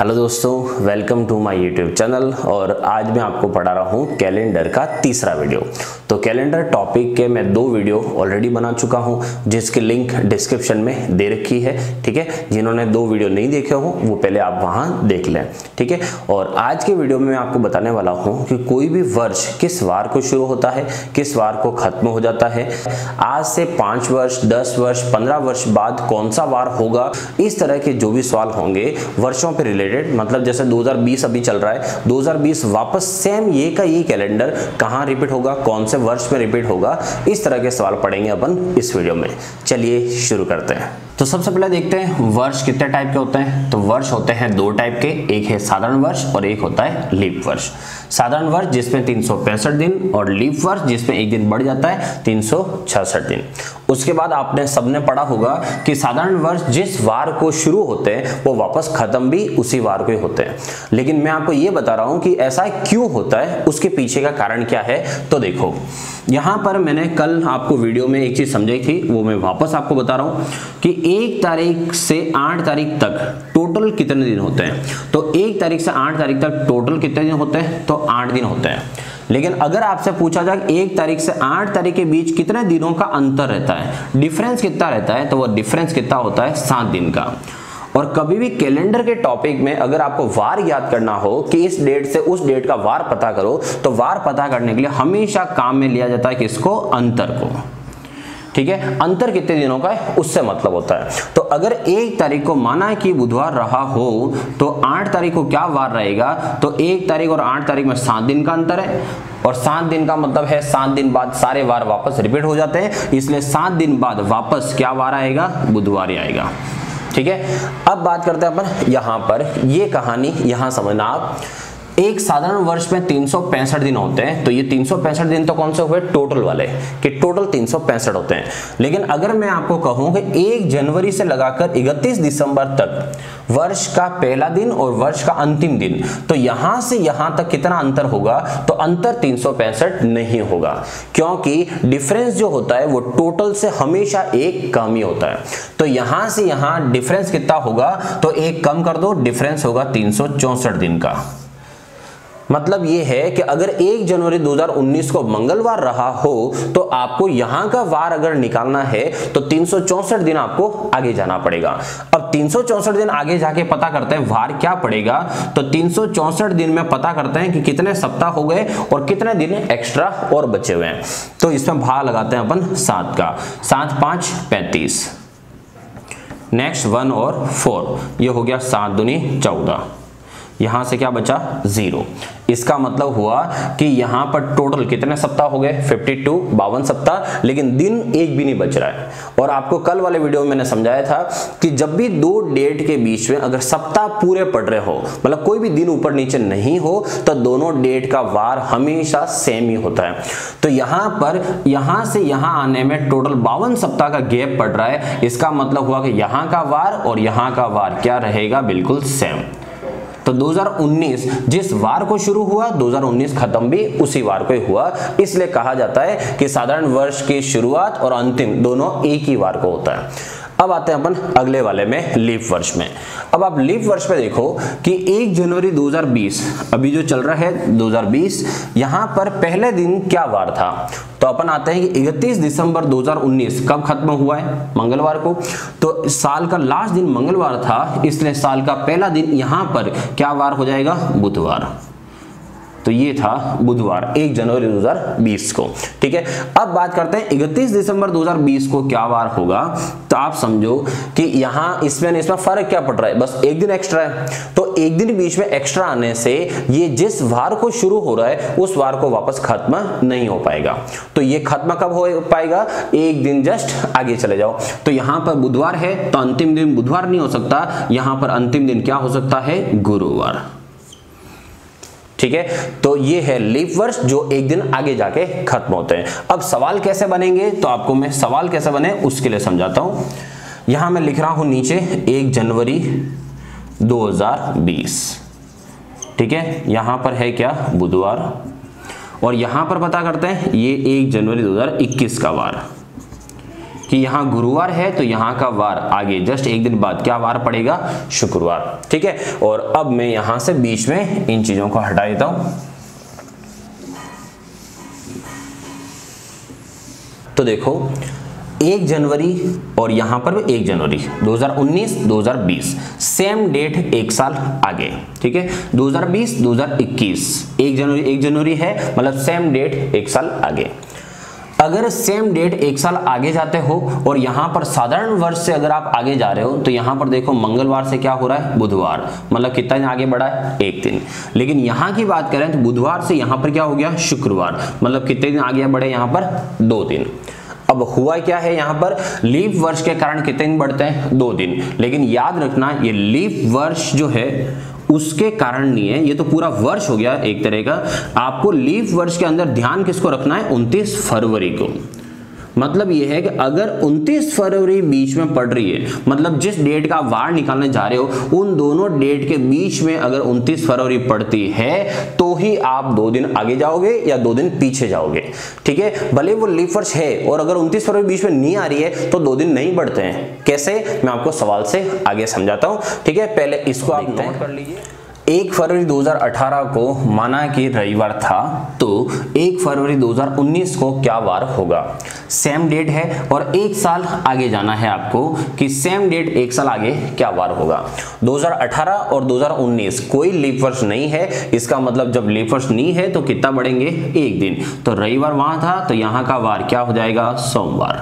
Hello दोस्तों, welcome to my YouTube channel. और आज मैं आपको पढ़ा रहा हूँ कैलेंडर का तीसरा वीडियो। तो कैलेंडर टॉपिक के मैं 2 वीडियो ऑलरेडी बना चुका हूँ, जिसकी लिंक डिस्क्रिप्शन में दे रखी है। ठीक है, जिन्होंने 2 वीडियो नहीं देखे हो वो पहले आप वहाँ देख लें। ठीक है, और आज के वीडियो में मैं आपको बताने वाला हूँ कि कोई भी वर्ष किस वार को शुरू होता है, किस वार को खत्म हो जाता है। आज से 5 वर्ष, 10 वर्ष, 15 वर्ष बाद कौन सा वार होगा, इस तरह के जो भी सवाल होंगे वर्षों पे रिलेटेड, मतलब जैसे 2020 अभी चल रहा है, 2020 वापस सेम ये का ये कैलेंडर कहाँ रिपीट होगा, कौन से वर्ष में रिपीट होगा, इस तरह के सवाल पढ़ेंगे अपन इस वीडियो में। चलिए शुरू करते हैं। तो सबसे पहले देखते हैं वर्ष कितने टाइप के होते हैं। तो वर्ष होते हैं 2 टाइप के, एक है साधारण वर्ष और एक होता है लीप वर्ष। साधारण वर्ष जिसमें 365 दिन और लीप वर्ष जिसमें एक दिन बढ़ जाता है 366 दिन। उसके बाद आपने सबने पढ़ा होगा कि साधारण वर्ष जिस वार को शुरू होते हैं वो वापस खत्म भी उसी वार को ही होते हैं। लेकिन मैं आपको ये बता रहा हूं कि ऐसा क्यों होता है, उसके पीछे का कारण क्या है। तो देखो, यहां पर मैंने कल आपको वीडियो में एक चीज समझाई थी, वो मैं वापस आपको बता रहा हूं कि 1 तारीख से 8 तारीख तक टोटल कितने दिन होते हैं। तो 1 तारीख से 8 तारीख तक टोटल कितने दिन होते हैं, तो 8 दिन होते हैं। लेकिन अगर आपसे पूछा जाए 1 तारीख से 8 तारीख के बीच कितने दिनों का अंतर रहता है, डिफरेंस कितना रहता है, तो वो डिफरेंस कितना होता है, 7 दिन का। और कभी भी कैलेंडर के टॉपिक में अगर आपको वार याद करना हो कि इस डेट से उस डेट का वार पता करो, तो वार पता करने के लिए हमेशा काम में लिया जाता है किसको, अंतर को। ठीक है, अंतर कितने दिनों का है उससे मतलब होता है। तो अगर 1 तारीख को माना कि बुधवार रहा हो तो 8 तारीख को क्या वार रहेगा, तो 1 तारीख और 8 तारीख में 7 दिन का अंतर है। और 7 दिन का मतलब है 7 दिन बाद सारे वार वापस रिपीट हो जाते हैं, इसलिए 7 दिन बाद वापस क्या वार आएगा, बुधवार ही आएगा। ठीक है, अब बात करते हैं अपन यहां पर, ये कहानी यहां समझना आप। एक साधारण वर्ष में 365 दिन होते हैं, तो ये 365 दिन तो कौन से हुए, टोटल वाले, कि टोटल 365 होते हैं। लेकिन अगर मैं आपको कहूं कि 1 जनवरी से लगाकर 31 दिसंबर तक वर्ष का पहला दिन और वर्ष का अंतिम दिन, तो यहां से यहां तक कितना अंतर होगा, तो अंतर 365 नहीं होगा, क्योंकि डिफरेंस जो होता है वो टोटल से हमेशा 1 कम ही होता है। तो यहां से यहां डिफरेंस कितना होगा, तो 1 कम कर दो, डिफरेंस होगा 364 दिन का। मतलब ये है कि अगर 1 जनवरी 2019 को मंगलवार रहा हो तो आपको यहां का वार अगर निकालना है तो 364 दिन आपको आगे जाना पड़ेगा। अब 364 दिन आगे जाके पता करते हैं वार क्या पड़ेगा, तो 364 दिन में पता करते हैं कि कितने सप्ताह हो गए और कितने दिन एक्स्ट्रा और बचे हुए हैं। तो इसमें भाग लगाते हैं अपन 7 का, 7 5 35, नेक्स्ट 1 और 4, ये हो गया 7 दूनी 14, यहां से क्या बचा, 0। इसका मतलब हुआ कि यहां पर टोटल कितने सप्ताह हो गए, 52 सप्ताह, लेकिन दिन एक भी नहीं बच रहा है। और आपको कल वाले वीडियो में मैंने समझाया था कि जब भी 2 डेट के बीच में अगर सप्ताह पूरे पड़ रहे हो, मतलब कोई भी दिन ऊपर नीचे नहीं हो, तो दोनों डेट का वार हमेशा सेम ही होता है। तो यहां पर यहां से यहां आने में टोटल 52 सप्ताह का गैप पड़ रहा है। इसका मतलब हुआ कि यहां का वार और यहां का वार क्या रहेगा, बिल्कुल सेम। तो 2019 जिस वार को शुरू हुआ 2019 खत्म भी उसी वार को ही हुआ, इसलिए कहा जाता है कि साधारण वर्ष की शुरुआत और अंतिम दोनों एक ही वार को होता है। अब आते हैं अपन अगले वाले में, लीप वर्ष में। अब आप लीप वर्ष में देखो कि 1 जनवरी 2020 अभी जो चल रहा है 2020, यहां पर पहले दिन क्या वार था, तो अपन आते हैं कि 31 दिसंबर 2019 कब खत्म हुआ है, मंगलवार को। तो साल का लास्ट दिन मंगलवार था, इसलिए साल का पहला दिन यहां पर क्या वार हो जाएगा, बुधवार। तो ये था बुधवार 1 जनवरी 2020 को। ठीक है, अब बात करते हैं 31 दिसंबर 2020 को क्या वार होगा। तो आप समझो कि यहाँ इसमें फर्क क्या पड़ रहा है, बस 1 दिन एक्स्ट्रा है। तो 1 दिन बीच में एक्स्ट्रा आने से ये जिस वार को शुरू हो रहा है उस वार को वापस खत्म नहीं हो पाएगा। तो ये खत्म कब हो पाएगा, 1 दिन जस्ट आगे चले जाओ। तो यहाँ पर बुधवार है तो अंतिम दिन बुधवार नहीं हो सकता, यहाँ पर अंतिम दिन क्या हो सकता है, गुरुवार। ठीक है, तो ये है लीप वर्ष जो 1 दिन आगे जाके खत्म होते हैं। अब सवाल कैसे बनेंगे, तो आपको मैं सवाल कैसे बने उसके लिए समझाता हूं। यहां मैं लिख रहा हूं नीचे 1 जनवरी 2020। ठीक है, यहां पर है क्या, बुधवार, और यहां पर पता करते हैं ये 1 जनवरी 2021 का वार। कि यहाँ गुरुवार है तो यहाँ का वार आगे जस्ट एक दिन बाद क्या वार पड़ेगा, शुक्रवार। ठीक है, और अब मैं यहाँ से बीच में इन चीजों को हटा देता हूं। तो देखो 1 जनवरी और यहां पर भी 1 जनवरी 2019 2020 सेम डेट एक साल आगे। ठीक है, 2020 2021 1 जनवरी है, मतलब सेम डेट एक साल आगे। अगर सेम डेट एक साल आगे जाते हो और यहां पर साधारण वर्ष से अगर आप आगे जा रहे हो तो यहां पर देखो मंगलवार से क्या हो रहा है, बुधवार, मतलब कितना दिन आगे बढ़ा है, 1 दिन। लेकिन यहां की बात करें तो बुधवार से यहां पर क्या हो गया, शुक्रवार, मतलब कितने दिन आगे बढ़े, यहां पर 2 दिन। अब हुआ क्या है, यहां पर लीप वर्ष के कारण कितने दिन बढ़ते हैं, 2 दिन। लेकिन याद रखना ये लीप वर्ष जो है उसके कारण नहीं है, ये तो पूरा वर्ष हो गया एक तरह का। आपको लीप वर्ष के अंदर ध्यान किसको रखना है, 29 फरवरी को। मतलब ये है कि अगर 29 फरवरी बीच में पड़ रही है, मतलब जिस डेट का वार निकालने जा रहे हो उन दोनों डेट के बीच में अगर 29 फरवरी पड़ती है तो ही आप 2 दिन आगे जाओगे या 2 दिन पीछे जाओगे। ठीक है, भले वो लीप वर्ष है और अगर 29 फरवरी बीच में नहीं आ रही है तो 2 दिन नहीं बढ़ते हैं। कैसे, मैं आपको सवाल से आगे समझाता हूं। ठीक है, पहले इसको आप नोट कर लीजिए। 1 फरवरी 2018 को माना कि रविवार था, तो 1 फरवरी 2019 को क्या वार होगा, सेम डेट है और 1 साल आगे जाना है आपको कि सेम डेट 1 साल आगे क्या वार होगा। 2018 और 2019 कोई लीप वर्ष नहीं है, इसका मतलब जब लीप वर्ष नहीं है तो कितना बढ़ेंगे, 1 दिन। तो रविवार वहां था तो यहां का वार क्या हो जाएगा, सोमवार।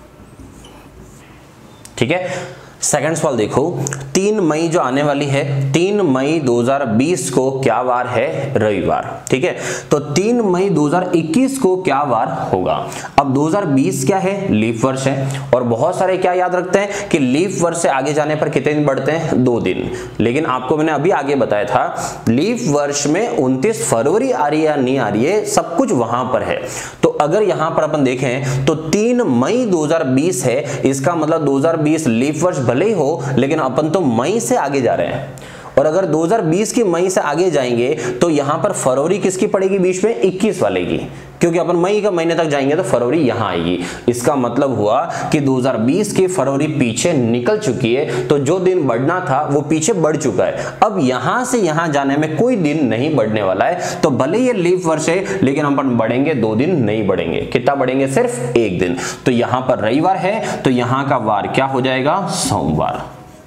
ठीक है, सेकंड सवाल देखो, 3 मई जो आने वाली है, 3 मई 2020 को क्या वार है, रविवार। ठीक है, तो 3 मई 2021 को क्या वार होगा। अब 2020 क्या है, लीप वर्ष है और बहुत सारे क्या याद रखते हैं कि लीप वर्ष से आगे जाने पर कितने दिन बढ़ते हैं, 2 दिन। लेकिन आपको मैंने अभी आगे बताया था लीप वर्ष में 29 फरवरी आ रही है या नहीं आ रही है, सब कुछ वहां पर है। तो अगर यहां पर अपन देखें तो 3 मई 2020 है, इसका मतलब 2020 लीप वर्ष भले ही हो लेकिन अपन तो मई से आगे जा रहे हैं। और अगर 2020 की मई से आगे जाएंगे तो यहां पर फरवरी किसकी पड़ेगी बीच में, 21 वाले की, क्योंकि अपन मई का महीने तक जाएंगे तो फरवरी यहां आएगी। इसका मतलब हुआ कि 2020 की फरवरी पीछे निकल चुकी है, तो जो दिन बढ़ना था वो पीछे बढ़ चुका है। अब यहां से यहां जाने में कोई दिन नहीं बढ़ने वाला है। तो भले ये लीप वर्ष है लेकिन अपन बढ़ेंगे 2 दिन नहीं बढ़ेंगे। कितना बढ़ेंगे, सिर्फ 1 दिन। तो यहां पर रविवार है तो यहां का वार क्या हो जाएगा, सोमवार।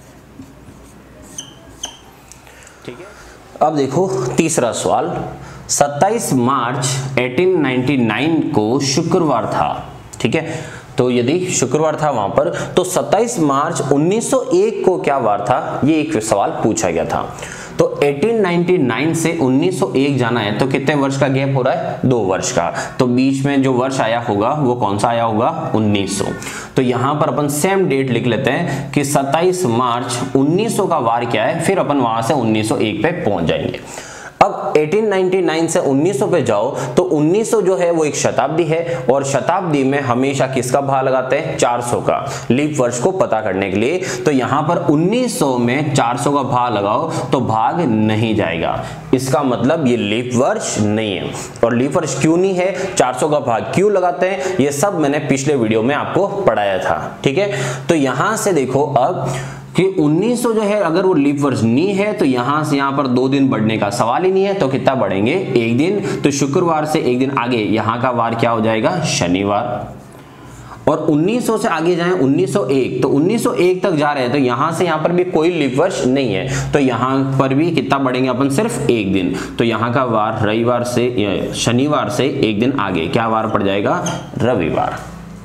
ठीक है, अब देखो तीसरा सवाल, 27 मार्च 1899 को शुक्रवार था। ठीक है, तो यदि शुक्रवार था वहां पर तो 27 मार्च 1901 को क्या वार था, ये एक सवाल पूछा गया था। तो 1899 से 1901 जाना है तो कितने वर्ष का गैप हो रहा है, 2 वर्ष का। तो बीच में जो वर्ष आया होगा वो कौन सा आया होगा, 1900। तो यहां पर अपन सेम डेट लिख लेते हैं कि 27 मार्च 1900 का वार क्या है, फिर अपन वहां से 1901 पे पहुंच जाएंगे। अब 1899 से 1900 पे जाओ तो 1900 जो है वो एक शताब्दी है और शताब्दी में हमेशा किसका भाग लगाते हैं, 400 का, लीप वर्ष को पता करने के लिए। तो यहां पर 1900 में 400 का भाग लगाओ तो भाग नहीं जाएगा, इसका मतलब ये लीप वर्ष नहीं है। और लीप वर्ष क्यों नहीं है, 400 का भाग क्यों लगाते हैं, ये सब मैंने पिछले वीडियो में आपको पढ़ाया था। ठीक है, तो यहां से देखो अब कि 1900 जो है अगर वो लीप वर्ष नहीं है तो यहां से यहां पर 2 दिन बढ़ने का सवाल ही नहीं है। तो कितना बढ़ेंगे, 1 दिन। तो शुक्रवार से 1 दिन आगे यहां का वार क्या हो जाएगा, शनिवार। और 1900 से आगे जाएं 1901, तो 1901 तक जा रहे हैं तो यहां से यहां पर भी कोई लीप वर्ष नहीं है। तो यहां पर भी कितना बढ़ेंगे अपन, सिर्फ 1 दिन। तो यहां का वार रविवार से, शनिवार से 1 दिन आगे क्या वार पड़ जाएगा, रविवार।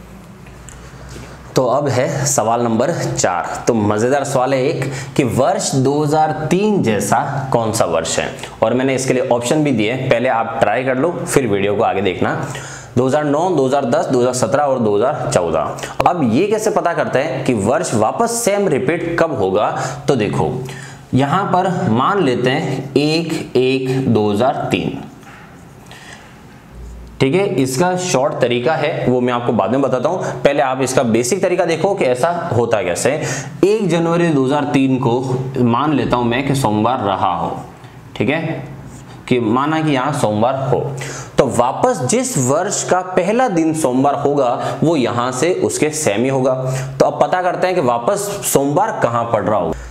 तो अब है सवाल नंबर 4। तो मजेदार सवाल है एक कि वर्ष 2003 जैसा कौन सा वर्ष है, और मैंने इसके लिए ऑप्शन भी दिए, पहले आप ट्राई कर लो फिर वीडियो को आगे देखना। 2009, 2010, 2017 और 2014। अब ये कैसे पता करते हैं कि वर्ष वापस सेम रिपीट कब होगा, तो देखो यहां पर मान लेते हैं 1/1/2003। ठीक है, इसका शॉर्ट तरीका है वो मैं आपको बाद में बताता हूं, पहले आप इसका बेसिक तरीका देखो कि ऐसा होता कैसे। 1 जनवरी 2003 को मान लेता हूं मैं कि सोमवार रहा हो। ठीक है, कि माना कि यहां सोमवार हो, तो वापस जिस वर्ष का पहला दिन सोमवार होगा वो यहां से उसके सेम ही होगा। तो अब पता करते हैं कि वापस सोमवार कहां पड़ रहा होगा।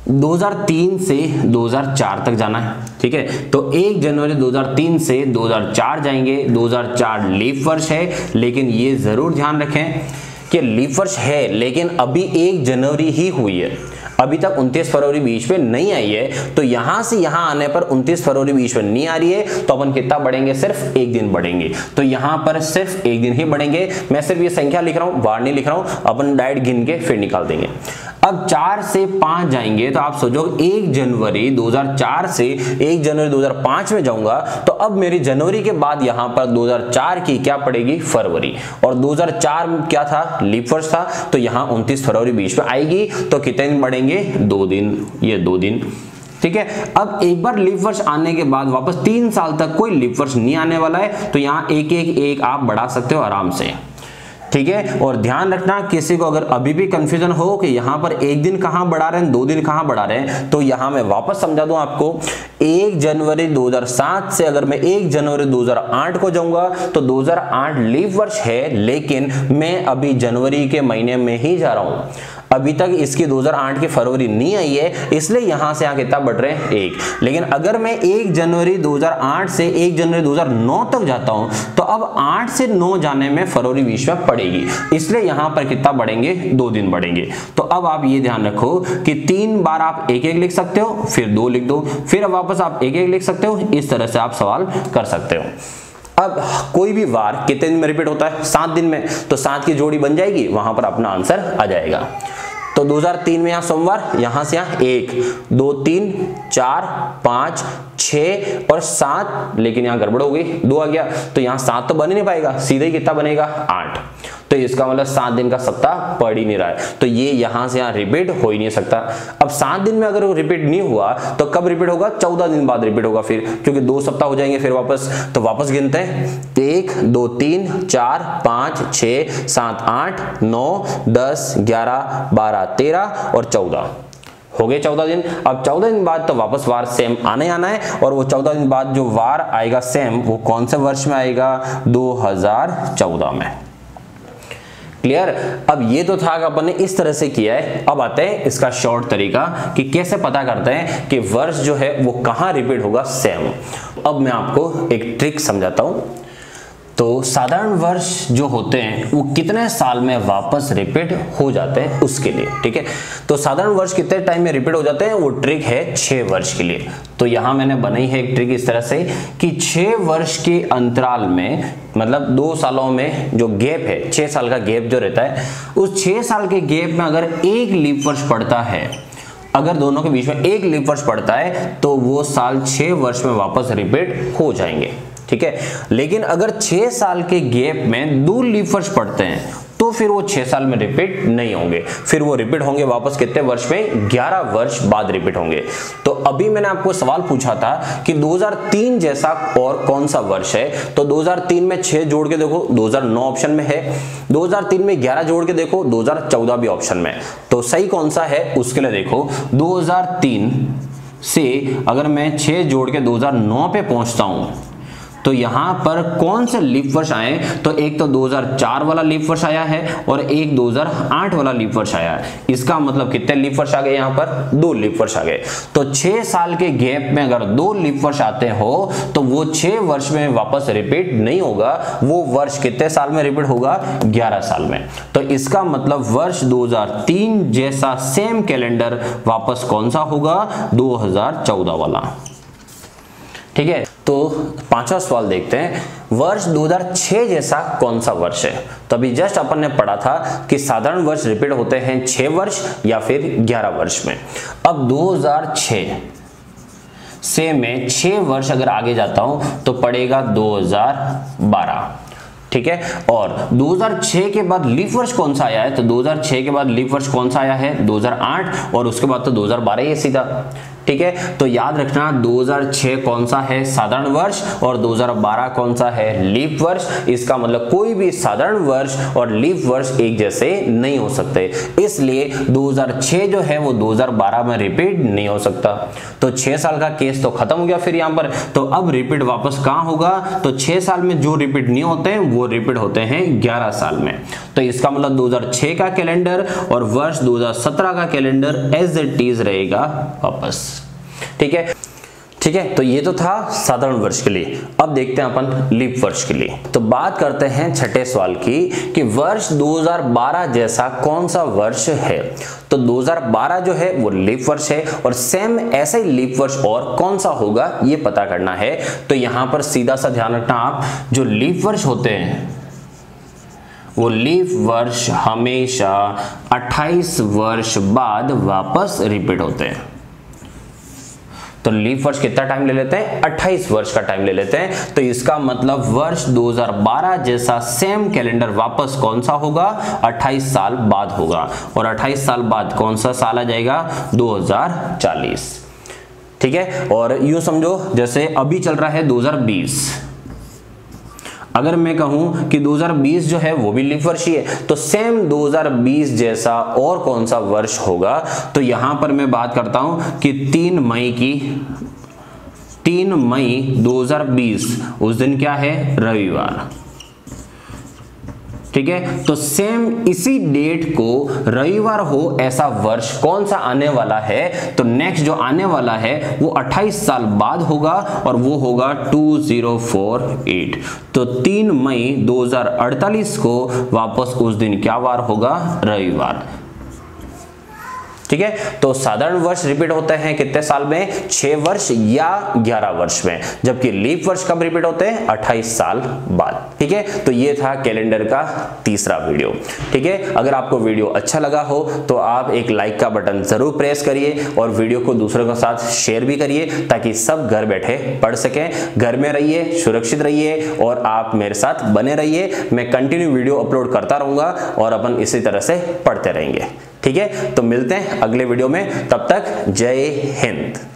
2003 से 2004 तक जाना है, ठीक है। तो 1 जनवरी 2003 से 2004 जाएंगे। 2004 लीप वर्ष है, लेकिन ये जरूर ध्यान रखें कि लीप वर्ष है लेकिन अभी 1 जनवरी ही हुई है, अभी तक 29 फरवरी बीच में नहीं आई है। तो यहां से यहां आने पर 29 फरवरी बीच में नहीं आ रही है, तो अपन कितना बढ़ेंगे, सिर्फ 1 दिन बढ़ेंगे। तो यहां पर सिर्फ 1 दिन ही बढ़ेंगे। मैं सिर्फ ये संख्या लिख रहा हूं, बार नहीं लिख रहा हूं, अपन डायरेक्ट गिन के फिर निकाल देंगे। अब 4 से 5 जाएंगे तो आप सोचो 1 जनवरी 2004 से 1 जनवरी 2005 में जाऊंगा, तो अब मेरी जनवरी के बाद यहां पर 2004 की क्या पड़ेगी, फरवरी। और 2004 में क्या था, लीप वर्ष था, तो यहां 29 फरवरी बीच में आएगी। तो कितने दिन बढ़ेंगे, 2 दिन, ये 2 दिन, ठीक है। अब एक बार लीप वर्ष आने के बाद वापस 3 साल तक कोई लीप वर्ष नहीं आने वाला है, तो यहां एक आप बढ़ा सकते हो आराम से, ठीक है। और ध्यान रखना, किसी को अगर अभी भी कंफ्यूजन हो कि यहां पर 1 दिन कहां बढ़ा रहे हैं, 2 दिन कहां बढ़ा रहे हैं, तो यहां मैं वापस समझा दूं आपको। 1 जनवरी 2007 से अगर मैं 1 जनवरी 2008 को जाऊंगा तो 2008 लीप वर्ष है, लेकिन मैं अभी जनवरी के महीने में ही जा रहा हूं, अभी तक इसकी 2008 की फरवरी नहीं आई है, इसलिए यहां से यहां कितना बढ़ रहे हैं, 1। लेकिन अगर मैं 1 जनवरी 2008 से 1 जनवरी 2009 तक जाता हूं तो अब 8 से 9 जाने में फरवरी बीच में पड़ेगी, इसलिए यहां पर कितना बढ़ेंगे, 2 दिन बढ़ेंगे। तो अब आप ये ध्यान रखो कि 3 बार आप 1-1 लिख सकते हो, फिर 2 लिख दो, फिर वापस आप 1-1 लिख सकते हो। इस तरह से आप सवाल कर सकते हो। अब कोई भी वार कितने दिन में रिपीट होता है, 7 दिन में, तो 7 की जोड़ी बन जाएगी, वहां पर अपना आंसर आ जाएगा। तो 2003 में यहां सोमवार, यहां से यहां 1 2 3 4 5 6 और 7, लेकिन यहां गड़बड़ हो गई, 2 आ गया, तो यहां 7 तो बन ही नहीं पाएगा, सीधे कितना बनेगा, 8। तो इसका मतलब 7 दिन का सप्ताह पड़ ही नहीं रहा है, तो ये यहां से यहां रिपीट हो ही नहीं सकता। अब 7 दिन में अगर वो रिपीट नहीं हुआ तो कब रिपीट होगा, 14 दिन बाद रिपीट होगा फिर, क्योंकि 2 सप्ताह हो जाएंगे फिर वापस। तो वापस गिनते हैं, 1 2 3 4 5 6 7 8 9 10 11 12 13 और 14 हो गए 14 दिन। अब 14 दिन बाद तो वापस वार सेम आने आना है, और वो 14 दिन बाद जो वार आएगा सेम, वो कौन से वर्ष में आएगा, 2014 में। क्लियर। अब ये तो था कि अपन ने इस तरह से किया है। अब आते हैं इसका शॉर्ट तरीका कि कैसे पता करते हैं कि वर्ष जो है वो कहां रिपीट होगा, सेम। अब मैं आपको एक ट्रिक समझाता हूं। तो साधारण वर्ष जो होते हैं वो कितने साल में वापस रिपीट हो जाते हैं उसके लिए, ठीक है। तो साधारण वर्ष कितने टाइम में रिपीट हो जाते हैं, वो ट्रिक है 6 वर्ष के लिए। तो यहां मैंने बनाई है एक ट्रिक इस तरह से कि 6 वर्ष के अंतराल में, मतलब 2 सालों में जो गैप है, 6 साल का गैप जो रहता है, उस 6 साल के गैप में अगर एक लीप वर्ष पड़ता है, अगर दोनों के बीच में एक लीप वर्ष पड़ता है तो वो साल 6 वर्ष में वापस रिपीट हो जाएंगे, ठीक है। लेकिन अगर 6 साल के गैप में 2 लीप वर्ष पड़ते हैं तो फिर वो 6 साल में रिपीट नहीं होंगे, फिर वो रिपीट होंगे वापस कितने वर्ष में, 11 वर्ष बाद रिपीट होंगे। तो अभी मैंने आपको सवाल पूछा था कि 2003 जैसा और कौन सा वर्ष है, तो 2003 में 6 जोड़ के देखो 2009 ऑप्शन में है, 2003 में 11 जोड़ के देखो 2014 भी ऑप्शन में। तो सही कौन सा है उसके लिए देखो, 2003 से अगर मैं 6 जोड़ के 2009 पे पहुंचता हूं तो यहां पर कौन से लीप वर्ष आए, तो एक तो 2004 वाला लीप वर्ष आया है और एक 2008 वाला लीप वर्ष आया है। इसका मतलब कितने लीप वर्ष आ गए, यहां पर 2 लीप वर्ष आ गए। तो 6 साल के गैप में अगर 2 लीप वर्ष आते हो तो वो 6 वर्ष में वापस रिपीट नहीं होगा, वो वर्ष कितने साल में रिपीट होगा, 11 साल में। तो इसका मतलब वर्ष 2003 जैसा सेम कैलेंडर वापस कौन सा होगा, 2014 वाला, ठीक है। तो 5वां सवाल देखते हैं, वर्ष 2006 जैसा कौन सा वर्ष है। तो अभी जस्ट अपन ने पढ़ा था कि साधारण वर्ष रिपीट होते हैं 6 वर्ष या फिर 11 वर्ष में। अब 2006 से मैं 6 वर्ष अगर आगे जाता हूं तो पड़ेगा 2012, ठीक है। और 2006 के बाद लीप वर्ष कौन सा आया है, तो 2006 के बाद लीप वर्ष कौन सा आया है, 2008, और उसके बाद तो 2012 ही है सीधा, ठीक है, तो याद रखना 2006 कौन सा है साधारण वर्ष और 2012 कौन सा है लीप वर्ष। इसका मतलब कोई भी साधारण वर्ष और लीप वर्ष एक जैसे नहीं हो सकते, इसलिए 2006 जो है वो 2012 में रिपीट नहीं हो सकता। तो 6 साल का केस तो खत्म हो गया फिर यहाँ पर। तो अब रिपीट वापस कहां होगा, तो 6 साल में जो रिपीट नहीं होते हैं वो रिपीट होते हैं 11 साल में। तो इसका मतलब 2006 का कैलेंडर और वर्ष 2017 का कैलेंडर एज इट इज रहेगा वापस। ठीक है, ठीक है, तो ये तो था साधारण वर्ष के लिए। अब देखते हैं अपन लीप वर्ष के लिए। तो बात करते हैं छठे सवाल की कि वर्ष 2012 जैसा कौन सा वर्ष है। तो 2012 जो है वो लीप वर्ष है और सेम ऐसा ही लीप वर्ष और कौन सा होगा ये पता करना है। तो यहां पर सीधा सा ध्यान रखना आप, जो लीप वर्ष होते हैं वो लीप वर्ष हमेशा 28 वर्ष बाद वापस रिपीट होते हैं। तो लीप वर्ष कितना टाइम ले लेते हैं, 28 वर्ष का टाइम ले लेते हैं। तो इसका मतलब वर्ष 2012 जैसा सेम कैलेंडर वापस कौन सा होगा, 28 साल बाद होगा। और 28 साल बाद कौन सा साल आ जाएगा, 2040। ठीक है, और यूं समझो जैसे अभी चल रहा है 2020, अगर मैं कहूं कि 2020 जो है वो भी लीप वर्ष ही है, तो सेम 2020 जैसा और कौन सा वर्ष होगा। तो यहां पर मैं बात करता हूं कि 3 मई 2020 उस दिन क्या है, रविवार। ठीक है, तो सेम इसी डेट को रविवार हो ऐसा वर्ष कौन सा आने वाला है। तो नेक्स्ट जो आने वाला है वो 28 साल बाद होगा और वो होगा 2048। तो 3 मई 2048 को वापस उस दिन क्या वार होगा, रविवार। ठीक है, तो साधारण वर्ष रिपीट होते हैं कितने साल में, 6 वर्ष या 11 वर्ष में, जबकि लीप वर्ष कब रिपीट होते हैं, 28 साल बाद। ठीक है, तो ये था कैलेंडर का तीसरा वीडियो। ठीक है, अगर आपको वीडियो अच्छा लगा हो तो आप एक लाइक का बटन जरूर प्रेस करिए और वीडियो को दूसरों के साथ शेयर भी करिए ताकि सब घर बैठे पढ़ सकें। घर में रहिए, सुरक्षित रहिए और आप मेरे साथ बने रहिए। मैं कंटिन्यू वीडियो अपलोड करता रहूंगा और अपन इसी तरह से पढ़ते रहेंगे। ठीक है, तो मिलते हैं अगले वीडियो में, तब तक जय हिंद।